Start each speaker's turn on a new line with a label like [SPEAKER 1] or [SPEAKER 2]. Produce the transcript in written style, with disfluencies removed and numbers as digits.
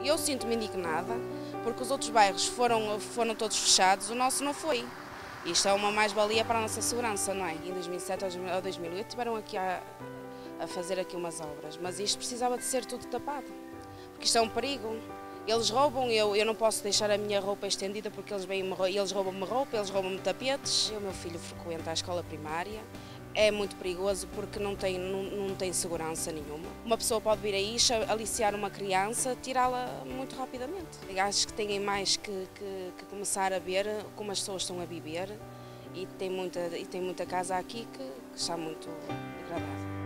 [SPEAKER 1] E eu sinto-me indignada porque os outros bairros foram todos fechados, o nosso não foi. Isto é uma mais-valia para a nossa segurança, não é? Em 2007 ou 2008 tiveram aqui a fazer aqui umas obras, mas isto precisava de ser tudo tapado, porque isto é um perigo. Eles roubam, eu não posso deixar a minha roupa estendida porque eles roubam-me roupa, eles roubam-me tapetes. O meu filho frequenta a escola primária, é muito perigoso porque não tem segurança nenhuma. Uma pessoa pode vir aí, aliciar uma criança, tirá-la muito rapidamente. Acho que têm mais que começar a ver como as pessoas estão a viver e tem muita casa aqui que está muito degradada.